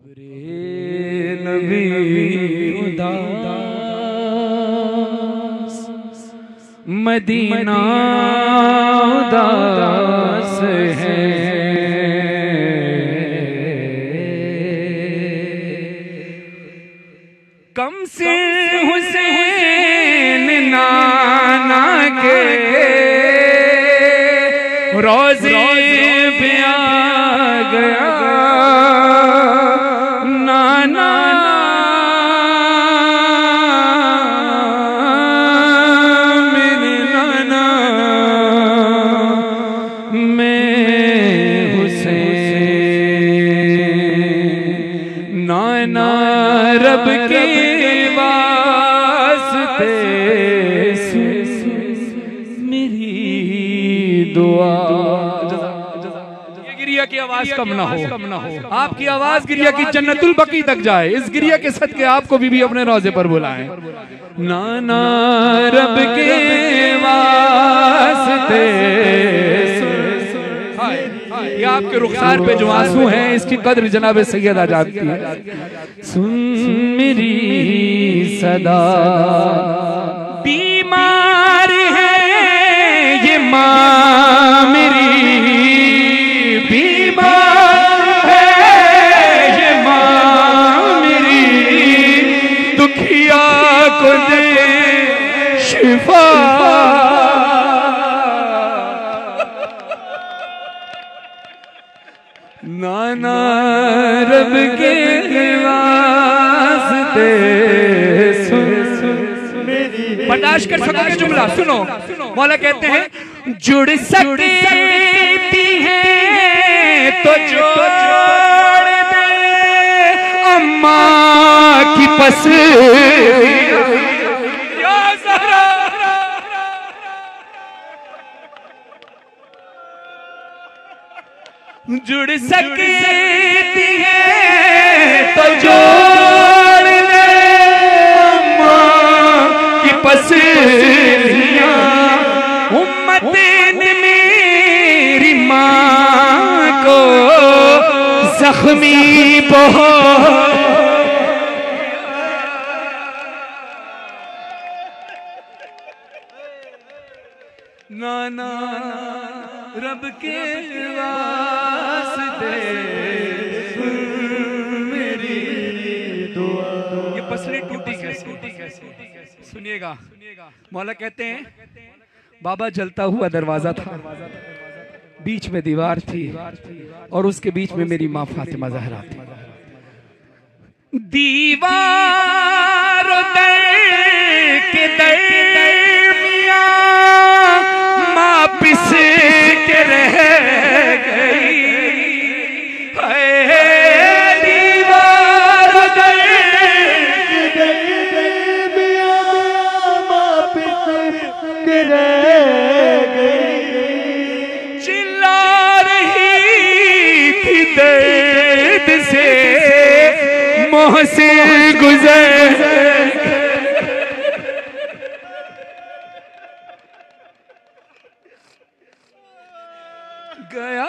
नबी उदास मदीना उदास है, कम से हुसैन नाना के रोज़े पे आ गया नाना, मेरे नाना मैं हुसैन नाना रब के वास्ते मेरी दुआ। गिरिया की आवाज कम ना हो, आपकी आवाज गिरिया की जन्नतुल बकी तक जाए। इस गिरिया के सदके आपको भी अपने रोजे पर बुलाएं। नाना रब के वास्ते, ये आपके रुखसार पे जो आंसू हैं इसकी कद्र जनाब सैयदा जानती है। सुन मेरी सदा, बीमार है ये माँ मेरी, बीमार है ये माँ मेरी, दुखिया को दे शिफा। नाना रब के वास्ते बर्दाश्त कर सकोगे जुमला सुनो। मौला कहते हैं जुड़ सकती है तो जोड़ दे अम्मा की पसलियां, जुड़ सकती है तो जोड़ दे अम्मा की पसलियां, उम्मत ने मेरी माँ को जख्मी बहुत नाना रब के वास्ते मेरी दुआ। ये पसली टूटी कैसे? सुनिएगा, मौला कहते हैं बाबा जलता हुआ दरवाजा था, बीच में दीवार थी और उसके बीच में मेरी माँ फातिमा ज़हरा थी। दीवार के दरमियां माँ पिस के रह गई, दीवार के दरमियां माँ पिस के रह गई, चिल्ला रही थी दर्द से मोह से गुजर गया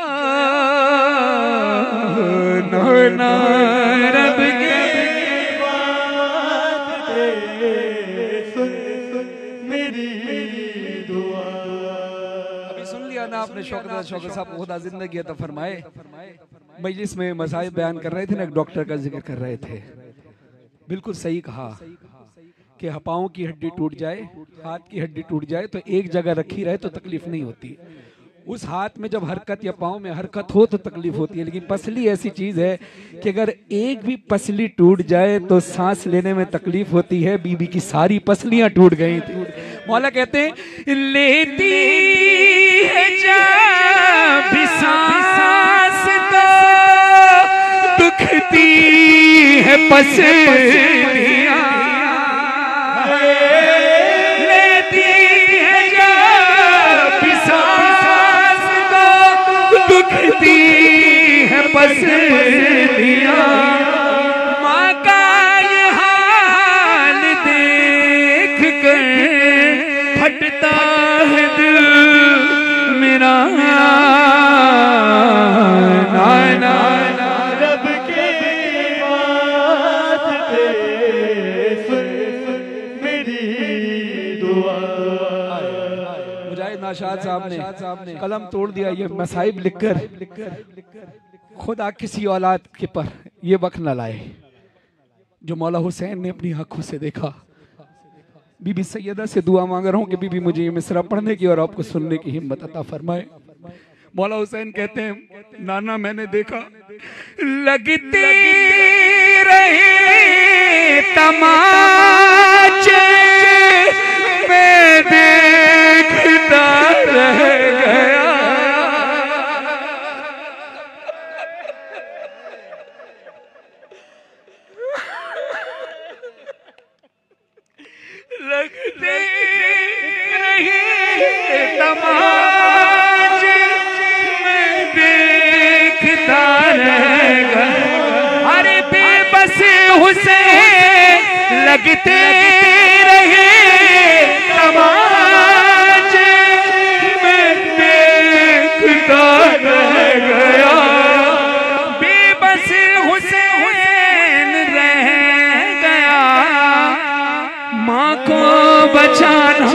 नाना रब के वास्ते मेरी दुआ। अभी सुन लिया ना आपने शौकत साहब खुदा जिंदगी अता फरमाए। मजलिस में मसाइब बयान कर रहे थे ना, एक डॉक्टर का जिक्र कर रहे थे। बिल्कुल सही कहा कि पाँव की हड्डी टूट जाए, हाथ की हड्डी टूट जाए तो एक जगह रखी रहे तो तकलीफ नहीं होती। उस हाथ में जब हरकत या पाँव में हरकत हो तो तकलीफ होती है, लेकिन पसली ऐसी चीज है कि अगर एक भी पसली टूट जाए तो सांस लेने में तकलीफ होती है। बीबी की सारी पसलियां टूट गई थी। मौला कहते हैं लेती है जब भी सांस तो दुखती है पसलियां, दुखती है पसलियां, माँ का ये हाल देख कर फटता है दिल मेरा। नाना रब के नाशाद साहब ने कलम तोड़ दिया, ये मसाइब लिखकर खुदा किसी औलाद के पर ये वक्त न लाए जो मौला हुसैन ने अपनी आंखों से देखा। बीबी सैयदा से दुआ मांग रहा हूँ कि बीबी मुझे ये मिसरा पढ़ने की और आपको सुनने की हिम्मत अता फरमाए। मौला हुसैन कहते हैं, नाना मैंने देखा लगती रही तमाचे मैं देखता रह गया। लगती रही तमाचे मैं देखता रह गया। अरे बेबस हुसैन लगते रहे तमाचे मैं देखता रह गया। बेबस हुसैन रह गया, माँ को बचाना